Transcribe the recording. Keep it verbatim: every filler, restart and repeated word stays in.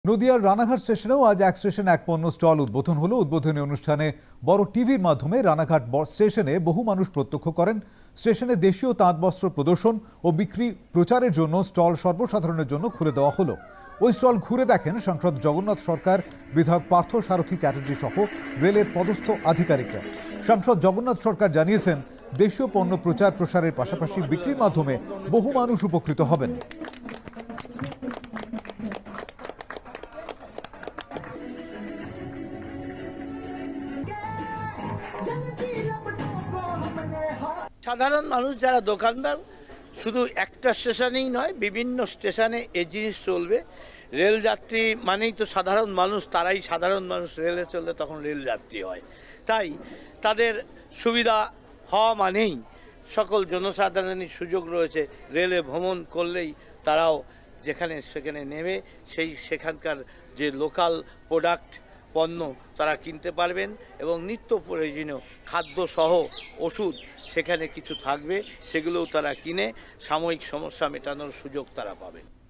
নদিয়ার রানাঘাট স্টেশনেও আজ এক স্টেশন এক পণ্য স্টল উদ্বোধন হলো। উদ্বোধনী অনুষ্ঠানে বড় টিভির মাধ্যমে রানাঘাট স্টেশনে বহু মানুষ প্রত্যক্ষ করেন। স্টেশনে দেশীয় তাঁত বস্ত্র প্রদর্শন ও বিক্রি প্রচারের জন্য স্টল সর্বসাধারণের জন্য খুলে দেওয়া হলো। ওই স্টল ঘুরে দেখেন সাংসদ জগন্নাথ সরকার, বিধায়ক পার্থ সারথী চ্যাটার্জি সহ রেলের পদস্থ আধিকারিকরা। সাংসদ জগন্নাথ সরকার জানিয়েছেন, দেশীয় পণ্য প্রচার প্রসারের পাশাপাশি বিক্রির মাধ্যমে বহু মানুষ উপকৃত হবেন। সাধারণ মানুষ যারা দোকানদার, শুধু একটা স্টেশনেই নয়, বিভিন্ন স্টেশনে এই জিনিস চলবে। রেলযাত্রী মানেই তো সাধারণ মানুষ, তারাই সাধারণ মানুষ। রেলে চললে তখন রেলযাত্রী হয়, তাই তাদের সুবিধা হওয়া মানেই সকল জনসাধারণের সুযোগ রয়েছে। রেলে ভ্রমণ করলেই তারাও যেখানে সেখানে নেমে সেই সেখানকার যে লোকাল প্রোডাক্ট পণ্য তারা কিনতে পারবেন এবং নিত্য প্রয়োজনীয় খাদ্যসহ ওষুধ সেখানে কিছু থাকবে, সেগুলোও তারা কিনে সাময়িক সমস্যা মেটানোর সুযোগ তারা পাবেন।